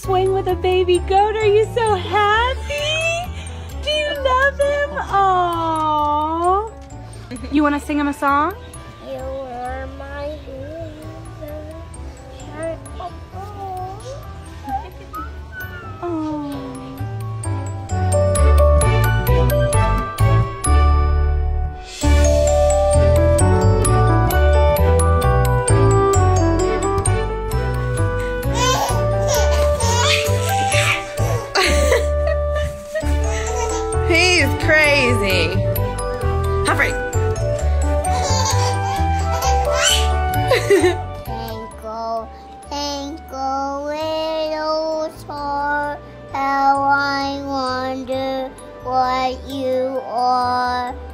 swing with a baby goat. Are you so happy? Do you love him? Aww. You want to sing him a song? You are my He's crazy. Humphrey. Twinkle, twinkle, little star, how I wonder what you are.